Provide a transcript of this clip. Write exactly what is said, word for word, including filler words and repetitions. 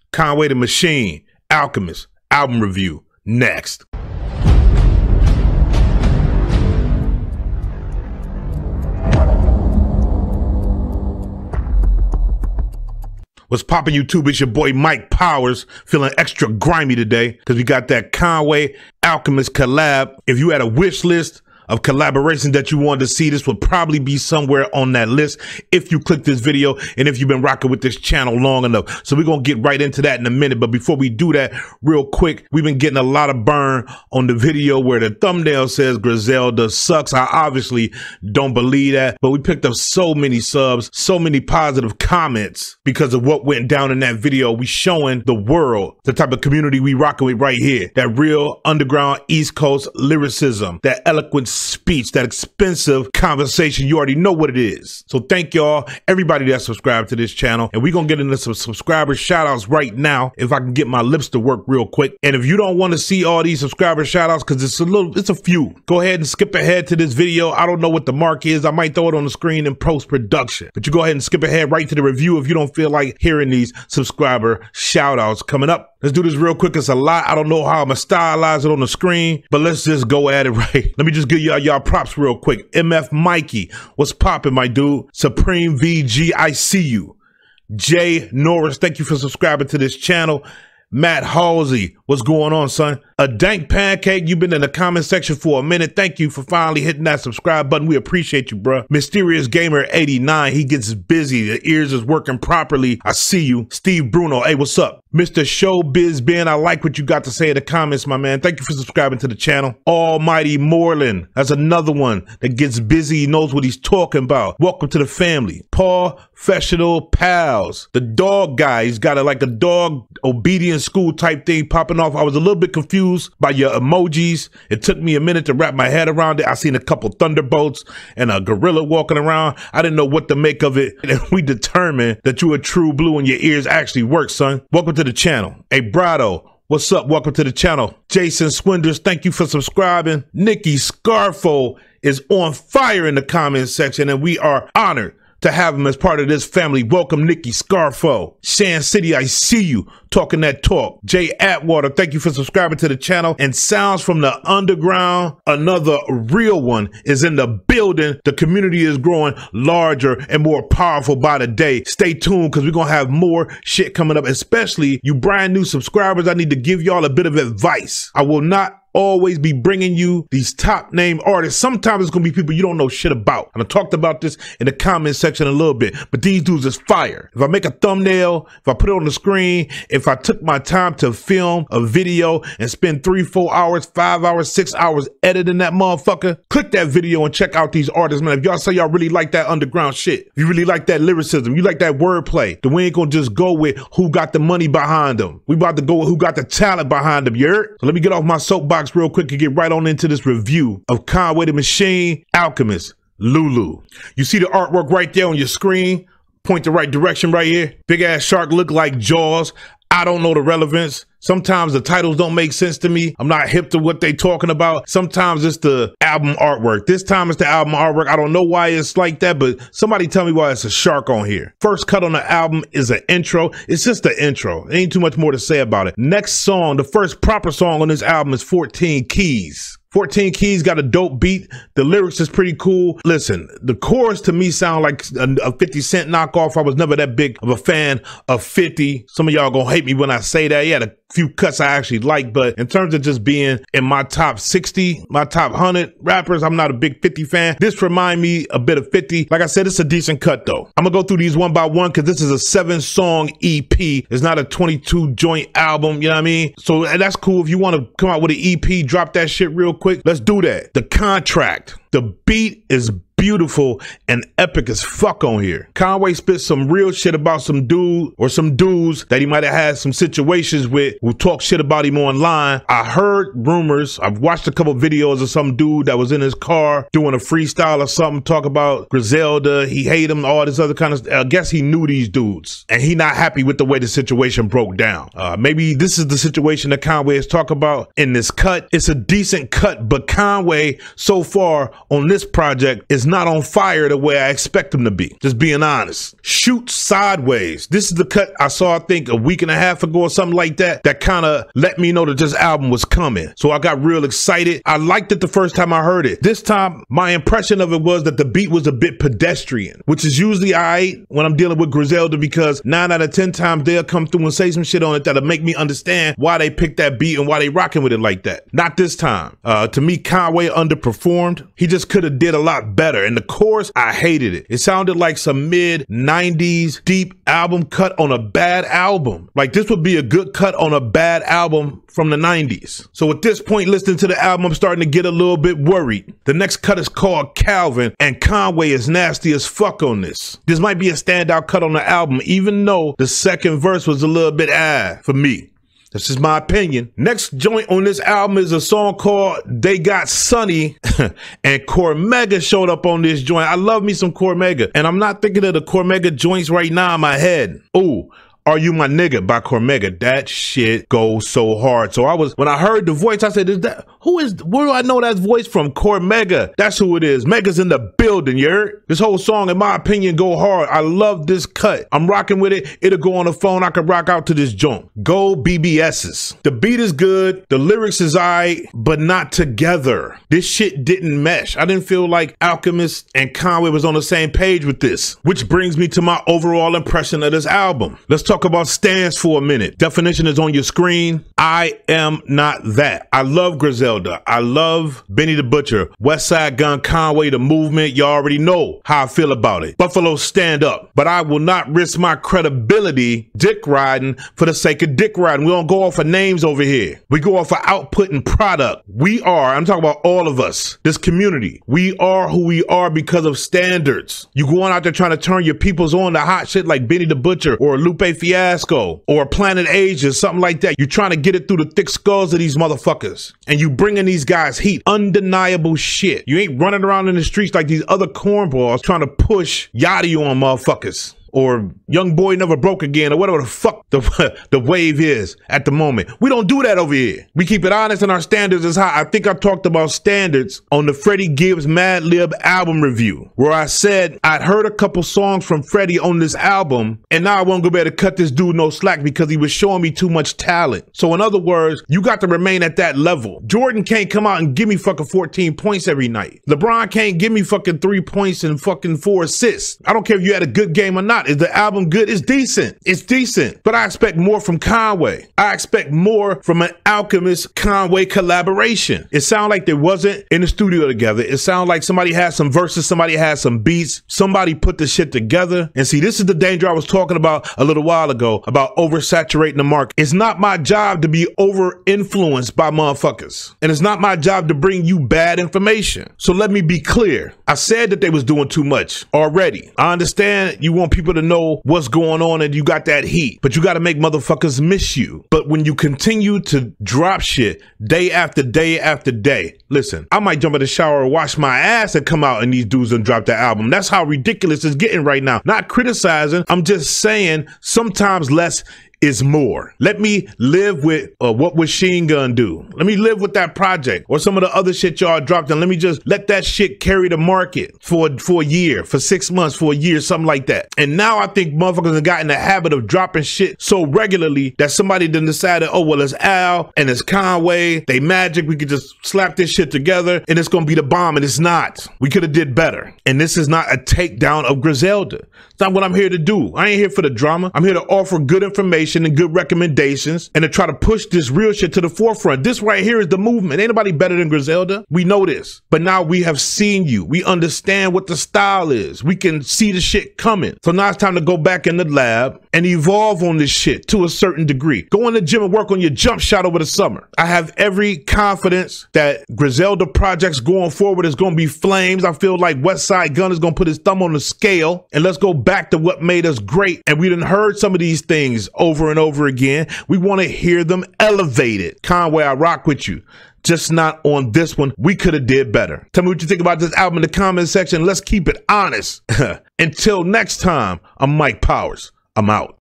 Conway the Machine, Alchemist, album review, next. What's poppin' YouTube? It's your boy Mike Powers, feeling extra grimy today because we got that Conway Alchemist collab. If you had a wish list of collaborations that you wanted to see, this would probably be somewhere on that list if you click this video and if you've been rocking with this channel long enough. So we're gonna get right into that in a minute. But before we do that, real quick, we've been getting a lot of burn on the video where the thumbnail says Griselda sucks. I obviously don't believe that, but we picked up so many subs, so many positive comments because of what went down in that video. We showing the world the type of community we rocking with right here. That real underground East Coast lyricism, that eloquent speech, that expensive conversation. You already know what it is. So thank y'all, everybody that subscribed to this channel. And we're gonna get into some subscriber shout outs right now if I can get my lips to work real quick. And if you don't want to see all these subscriber shout outs, because it's a little, it's a few, go ahead and skip ahead to this video. I don't know what the mark is. I might throw it on the screen in post-production. But you go ahead and skip ahead right to the review if you don't feel like hearing these subscriber shout outs coming up. Let's do this real quick. It's a lot. I don't know how I'm gonna stylize it on the screen, but let's just go at it right. Let me just give y'all y'all props real quick. M F Mikey, what's poppin', my dude? Supreme V G, I see you. Jay Norris, thank you for subscribing to this channel. Matt Halsey, what's going on, son? A Dank Pancake, you've been in the comment section for a minute. Thank you for finally hitting that subscribe button. We appreciate you, bro. Mysterious Gamer eighty-nine, he gets busy. The ears is working properly. I see you. Steve Bruno, hey, what's up? Mister Showbiz Ben, I like what you got to say in the comments, my man. Thank you for subscribing to the channel. Almighty Moreland, that's another one that gets busy. He knows what he's talking about. Welcome to the family. Paul Professional Pals, the dog guy. He's got a, like a dog obedience school type thing popping off. I was a little bit confused by your emojis. It took me a minute to wrap my head around it. I seen a couple thunderbolts and a gorilla walking around. I didn't know what to make of it. And we determined that you a true blue and your ears actually work, son. Welcome to the channel. Hey, Brado, what's up? Welcome to the channel. Jason Swinders, thank you for subscribing. Nikki Scarfo is on fire in the comment section, and we are honored to have him as part of this family. Welcome, Nikki Scarfo. Shan City, I see you talking that talk. Jay Atwater, thank you for subscribing to the channel. And Sounds from the Underground, another real one, is in the building. The community is growing larger and more powerful by the day. Stay tuned because we're going to have more shit coming up, especially you brand new subscribers. I need to give y'all a bit of advice. I will not always be bringing you these top name artists. Sometimes it's gonna be people you don't know shit about. And I talked about this in the comment section a little bit, but these dudes is fire. If I make a thumbnail, if I put it on the screen, if I took my time to film a video and spend three, four hours, five hours, six hours editing that motherfucker, click that video and check out these artists, man. If y'all say y'all really like that underground shit, if you really like that lyricism, you like that wordplay, then we ain't gonna just go with who got the money behind them. We about to go with who got the talent behind them, you heard? So let me get off my soapbox real quick and get right on into this review of Conway the Machine, Alchemist, Lulu. You see the artwork right there on your screen? Point the right direction right here. Big ass shark look like Jaws. I don't know the relevance. Sometimes the titles don't make sense to me. I'm not hip to what they talking about. Sometimes it's the album artwork. This time it's the album artwork. I don't know why it's like that, but somebody tell me why it's a shark on here. First cut on the album is an intro. It's just the intro. There ain't too much more to say about it. Next song, the first proper song on this album is fourteen Keys. fourteen Keys got a dope beat. The lyrics is pretty cool. Listen, the chorus to me sound like a, a fifty cent knockoff. I was never that big of a fan of fifty. Some of y'all gonna hate me when I say that. He had a few cuts I actually like, but in terms of just being in my top sixty, my top one hundred rappers, I'm not a big fifty fan. This remind me a bit of fifty. Like I said, it's a decent cut though. I'm gonna go through these one by one because this is a seven song E P. It's not a twenty-two joint album, you know what I mean? So and that's cool. If you want to come out with an E P, drop that shit real quick. Let's do that. The Contract. The beat is beautiful and epic as fuck on here. Conway spit some real shit about some dude or some dudes that he might have had some situations with who talk shit about him online. I heard rumors. I've watched a couple videos of some dude that was in his car doing a freestyle or something, talk about Griselda. He hate him, all this other kind of stuff. I guess he knew these dudes and he not happy with the way the situation broke down. Uh, maybe this is the situation that Conway is talking about in this cut. It's a decent cut, but Conway so far on this project is not on fire the way I expect them to be. Just being honest. Shoot Sideways. This is the cut I saw, I think, a week and a half ago or something like that, that kind of let me know that this album was coming. So I got real excited. I liked it the first time I heard it. This time, my impression of it was that the beat was a bit pedestrian, which is usually all right when I'm dealing with Griselda, because nine out of ten times they'll come through and say some shit on it that'll make me understand why they picked that beat and why they rocking with it like that. Not this time. Uh, to me, Conway underperformed. He just could have did a lot better. And the chorus, I hated it. It sounded like some mid nineties deep album cut on a bad album. Like this would be a good cut on a bad album from the nineties. So at this point, listening to the album, I'm starting to get a little bit worried. The next cut is called Calvin, and Conway is nasty as fuck on this. This might be a standout cut on the album, even though the second verse was a little bit ah for me. This is my opinion. Next joint on this album is a song called They Got Sunny, and Cormega showed up on this joint. I love me some Cormega, and I'm not thinking of the Cormega joints right now in my head. Ooh. Are You My Nigga by Cormega. That shit goes so hard. So I was, when I heard the voice, I said, is that, who is, where do I know that voice from? Cormega. That's who it is. Mega's in the building, you heard? This whole song, in my opinion, go hard. I love this cut. I'm rocking with it. It'll go on the phone. I can rock out to this joint. Go B B S's. The beat is good. The lyrics is alright, but not together. This shit didn't mesh. I didn't feel like Alchemist and Conway was on the same page with this, which brings me to my overall impression of this album. Let's talk about stands for a minute. Definition is on your screen. I am not that. I love Griselda. I love Benny the Butcher, West Side Gun, Conway, the movement. You already know how I feel about it. Buffalo stand up, but I will not risk my credibility dick riding for the sake of dick riding. We don't go off of names over here. We go off of output and product. We are, I'm talking about all of us, this community. We are who we are because of standards. You going out there trying to turn your peoples on to hot shit like Benny the Butcher or Lupe Fiasco or Planet Asia, something like that. You're trying to get it through the thick skulls of these motherfuckers, and you bringing these guys heat. Undeniable shit. You ain't running around in the streets like these other cornballs trying to push Yachty on motherfuckers, or Young Boy Never Broke Again, or whatever the fuck the, the wave is at the moment. We don't do that over here. We keep it honest and our standards is high. I think I talked about standards on the Freddie Gibbs Mad Lib album review, where I said I'd heard a couple songs from Freddie on this album, and now I won't go better to cut this dude no slack because he was showing me too much talent. So in other words, you got to remain at that level. Jordan can't come out and give me fucking fourteen points every night. LeBron can't give me fucking three points and fucking four assists. I don't care if you had a good game or not. Is the album good? It's decent. It's decent. But I expect more from Conway. I expect more from an Alchemist Conway collaboration. It sounded like they wasn't in the studio together. It sounded like somebody had some verses, somebody had some beats, somebody put the shit together. And see, this is the danger I was talking about a little while ago about oversaturating the market. It's not my job to be over influenced by motherfuckers. And it's not my job to bring you bad information. So let me be clear. I said that they was doing too much already. I understand you want people to know what's going on and you got that heat, but you got to make motherfuckers miss you. But when you continue to drop shit day after day after day, listen, I might jump in the shower, wash my ass, and come out and these dudes and drop the album. That's how ridiculous it's getting right now. Not criticizing. I'm just saying sometimes less is more. Let me live with uh, what Machine Gun do. Let me live with that project or some of the other shit y'all dropped, and let me just let that shit carry the market for for a year, for six months, for a year, something like that. And now I think motherfuckers have gotten the habit of dropping shit so regularly that somebody done decided, oh well, it's Al and it's Conway, they magic, we could just slap this shit together and it's gonna be the bomb, and it's not. We could have did better. And this is not a takedown of Griselda. It's not what I'm here to do. I ain't here for the drama. I'm here to offer good information and good recommendations and to try to push this real shit to the forefront. This right here is the movement. Ain't nobody better than Griselda. We know this. But now we have seen you. We understand what the style is. We can see the shit coming. So now it's time to go back in the lab and evolve on this shit to a certain degree. Go in the gym and work on your jump shot over the summer. I have every confidence that Griselda projects going forward is going to be flames. I feel like West Side Gun is going to put his thumb on the scale, and let's go back to what made us great. And we done heard some of these things over and over again. We want to hear them elevated. Conway, I rock with you. Just not on this one. We could have did better. Tell me what you think about this album in the comment section. Let's keep it honest. Until next time, I'm Mike Powers. I'm out.